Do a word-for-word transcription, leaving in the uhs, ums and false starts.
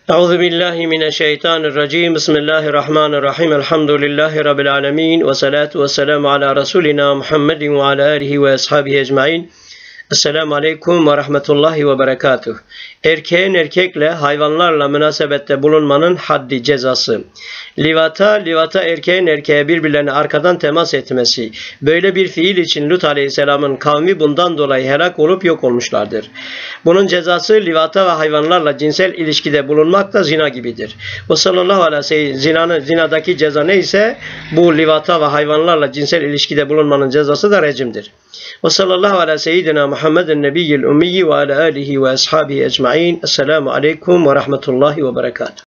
Euzu billahi mineşşeytanirracim. Bismillahirrahmanirrahim. Elhamdülillahi rabbil alamin ve salatu vesselamu ala rasulina Muhammedin ve ala alihi ve ashabihi ecmaîn. Esselamu aleyküm ve rahmetullahi ve berekatuh. Erkeğin erkekle, hayvanlarla münasebette bulunmanın haddi, cezası. Livata, livata erkeğin erkeğe birbirlerine arkadan temas etmesi. Böyle bir fiil için Lut aleyhisselamın kavmi bundan dolayı helak olup yok olmuşlardır. Bunun cezası livata ve hayvanlarla cinsel ilişkide bulunmak da zina gibidir. Ve sallallahu aleyhi ve sellem zinanın, zinadaki ceza neyse bu livata ve hayvanlarla cinsel ilişkide bulunmanın cezası da rejimdir. Ve sallallahu ala seyyidina Muhammedin nebiyyil ummiyi ve ala alihi ve ashabihi ecmaîn. Esselamu aleyküm ve rahmetullahi ve berekatuhu.